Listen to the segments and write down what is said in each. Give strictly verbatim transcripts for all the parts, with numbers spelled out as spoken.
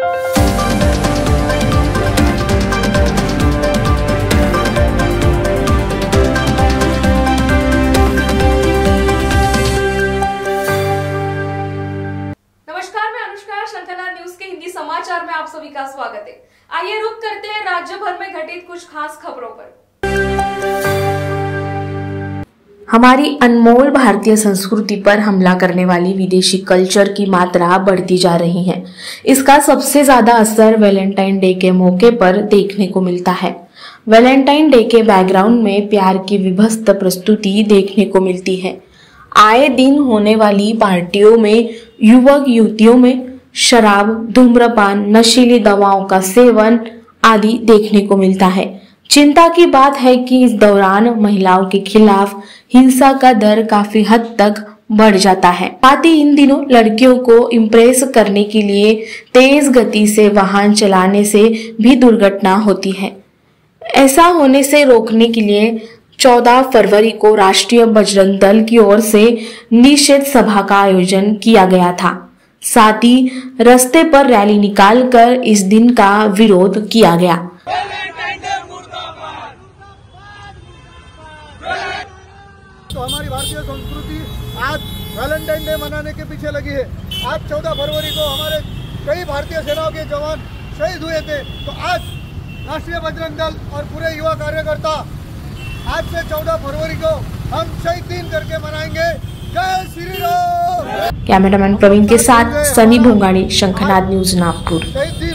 समाचार में आप सभी का स्वागत है। आइए रुक करते हैं राज्य भर में घटित कुछ खास खबरों पर। हमारी अनमोल भारतीय संस्कृति पर हमला करने वाली विदेशी कल्चर की मात्रा बढ़ती जा रही है। इसका सबसे ज्यादा असर वैलेंटाइन डे के मौके पर देखने को मिलता है। वैलेंटाइन डे के बैकग्राउंड में प्यार की विभत्स प्रस्तुति देखने को मिलती है। आए दिन होने वाली पार्टियों में युवक युवतियों में शराब, धूम्रपान, नशीली दवाओं का सेवन आदि देखने को मिलता है। चिंता की बात है कि इस दौरान महिलाओं के खिलाफ हिंसा का दर काफी हद तक बढ़ जाता है। साथ ही इन दिनों लड़कियों को इम्प्रेस करने के लिए तेज गति से वाहन चलाने से भी दुर्घटना होती है। ऐसा होने से रोकने के लिए चौदह फरवरी को राष्ट्रीय बजरंग दल की ओर से निषेध सभा का आयोजन किया गया था। साथ ही रास्ते पर रैली निकालकर इस दिन का विरोध किया गया। तो हमारी भारतीय संस्कृति आज वैलेंटाइन डे मनाने के पीछे लगी है। आज चौदह फरवरी को हमारे कई भारतीय सेनाओं के जवान शहीद हुए थे, तो आज राष्ट्रीय बजरंग दल और पूरे युवा कार्यकर्ता आज से चौदह फरवरी को हम शहीद दिन करके मनाएंगे। जय श्री राम। कैमरामैन प्रवीण के साथ सनी भोंगाड़ी, शंखनाद न्यूज नागपुर।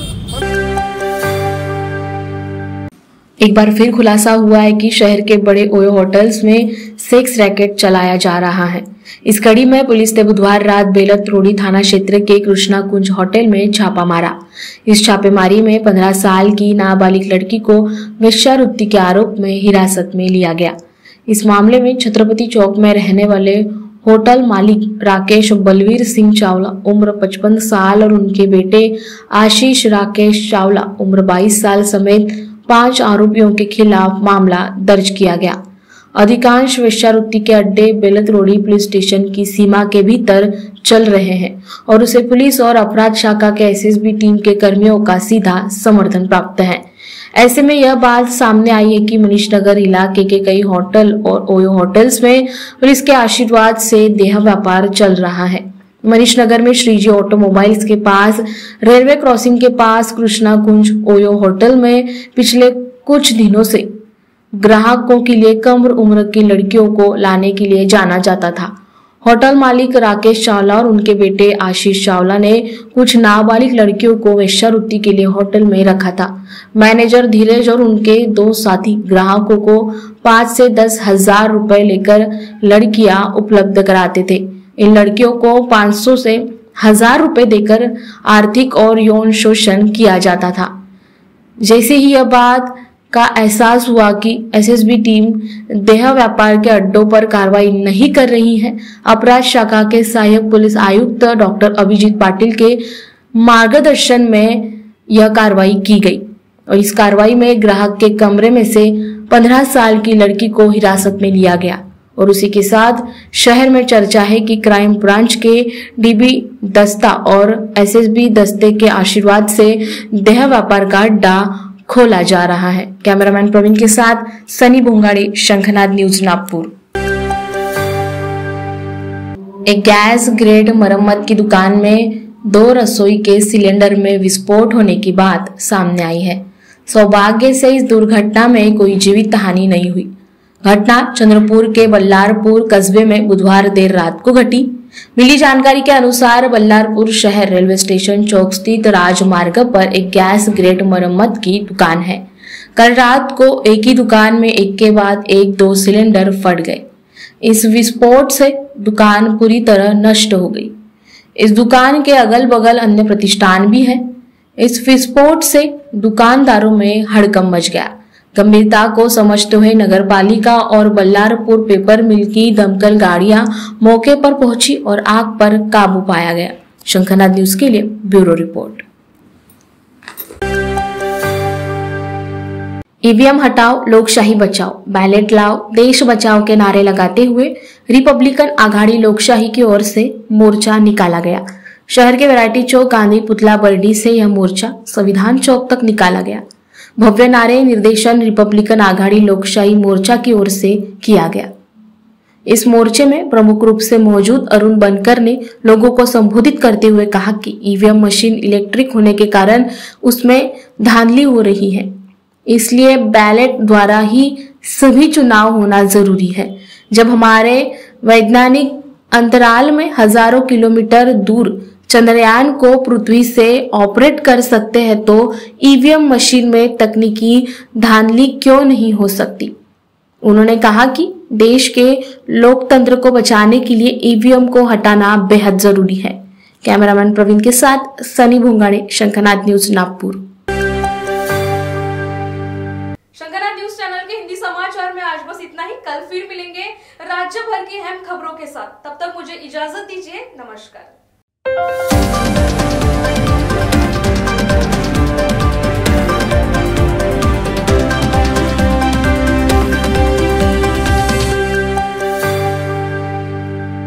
एक बार फिर खुलासा हुआ है कि शहर के बड़े ओयो होटल्स में सेक्स रैकेट चलाया जा रहा है। इस कड़ी में पुलिस ने बुधवार रात बेलत रोडी थाना क्षेत्र के कृष्णा कुंज होटल में छापा मारा। इस छापेमारी में पंद्रह साल की नाबालिग लड़की को वेश्यावृत्ति के आरोप में हिरासत में लिया गया। इस मामले में छत्रपति चौक में रहने वाले होटल मालिक राकेश बलवीर सिंह चावला उम्र पचपन साल और उनके बेटे आशीष राकेश चावला उम्र बाईस साल समेत पांच आरोपियों के खिलाफ मामला दर्ज किया गया। अधिकांश वेश्यावृत्ति के अड्डे बेलत रोडी पुलिस स्टेशन की सीमा के भीतर चल रहे हैं और उसे पुलिस और अपराध शाखा के एसएसबी टीम के कर्मियों का सीधा समर्थन प्राप्त है। ऐसे में यह बात सामने आई है कि मनीषनगर इलाके के कई होटल और ओयो होटल्स में पुलिस के आशीर्वाद से देह व्यापार चल रहा है। मनीषनगर में श्रीजी ऑटोमोबाइल्स के पास, रेलवे क्रॉसिंग के पास कृष्णा कुंज ओयो होटल में पिछले कुछ दिनों से ग्राहकों के लिए कम उम्र की लड़कियों को लाने के लिए जाना जाता था। होटल मालिक राकेश चावला और उनके बेटे आशीष चावला ने कुछ नाबालिग लड़कियों को वेश्यावृत्ति के लिए होटल में रखा था। मैनेजर धीरज और उनके दो साथी ग्राहकों को पाँच से दस हजार रुपए लेकर लड़कियां उपलब्ध कराते थे। इन लड़कियों को पाँच सौ से हजार रुपए देकर आर्थिक और यौन शोषण किया जाता था। जैसे ही यह बात का एहसास हुआ कि एसएसबी टीम देह व्यापार के अड्डों पर कार्रवाई नहीं कर रही है, अपराध शाखा के सहायक पुलिस आयुक्त डॉक्टर अभिजीत पाटिल के मार्गदर्शन में यह कार्रवाई की गई और इस कार्रवाई में ग्राहक के कमरे में से पंद्रह साल की लड़की को हिरासत में लिया गया और उसी के साथ शहर में चर्चा है कि क्राइम ब्रांच के डीबी दस्ता और एसएसबी दस्ते के आशीर्वाद से देह व्यापार का अड्डा खोला जा रहा है। कैमरामैन प्रवीण के साथ सनी भोंगाड़ी, शंखनाद न्यूज नागपुर। एक गैस ग्रेड मरम्मत की दुकान में दो रसोई के सिलेंडर में विस्फोट होने की बात सामने आई है। सौभाग्य से इस दुर्घटना में कोई जीवित हानि नहीं हुई। घटना चंद्रपुर के बल्लारपुर कस्बे में बुधवार देर रात को घटी। मिली जानकारी के अनुसार बल्लारपुर शहर रेलवे स्टेशन चौक स्थित राजमार्ग पर एक गैस ग्रेड मरम्मत की दुकान है। कल रात को एक ही दुकान में एक के बाद एक दो सिलेंडर फट गए। इस विस्फोट से दुकान पूरी तरह नष्ट हो गई। इस दुकान के अगल बगल अन्य प्रतिष्ठान भी है। इस विस्फोट से दुकानदारों में हड़कंप मच गया। गंभीरता को समझते हुए नगर पालिका और बल्लारपुर पेपर मिल की दमकल गाड़ियां मौके पर पहुंची और आग पर काबू पाया गया। शंखनाद न्यूज के लिए ब्यूरो रिपोर्ट। ईवीएम हटाओ, लोकशाही बचाओ, बैलेट लाओ, देश बचाओ के नारे लगाते हुए रिपब्लिकन आघाड़ी लोकशाही की ओर से मोर्चा निकाला गया। शहर के वैरायटी चौक, गांधी पुतला बर्डी से यह मोर्चा संविधान चौक तक निकाला गया। भव्य नारे निर्देशन रिपब्लिकन आघाड़ी लोकशाही मोर्चा की ओर से किया गया। इस मोर्चे में प्रमुख रूप से मौजूद अरुण बनकर ने लोगों को संबोधित करते हुए कहा कि ईवीएम मशीन इलेक्ट्रिक होने के कारण उसमें धांधली हो रही है, इसलिए बैलेट द्वारा ही सभी चुनाव होना जरूरी है। जब हमारे वैज्ञानिक अंतराल में हजारों किलोमीटर दूर चंद्रयान को पृथ्वी से ऑपरेट कर सकते हैं तो ईवीएम मशीन में तकनीकी धांधली क्यों नहीं हो सकती। उन्होंने कहा कि देश के लोकतंत्र को बचाने के लिए ईवीएम को हटाना बेहद जरूरी है। कैमरामैन प्रवीण के साथ सनी भुंगाड़े, शंखनाद न्यूज, नागपुर। शंखनाद न्यूज चैनल के हिंदी समाचार में आज बस इतना ही। कल फिर मिलेंगे राज्य भर की अहम खबरों के साथ। तब तक मुझे इजाजत दीजिए। नमस्कार।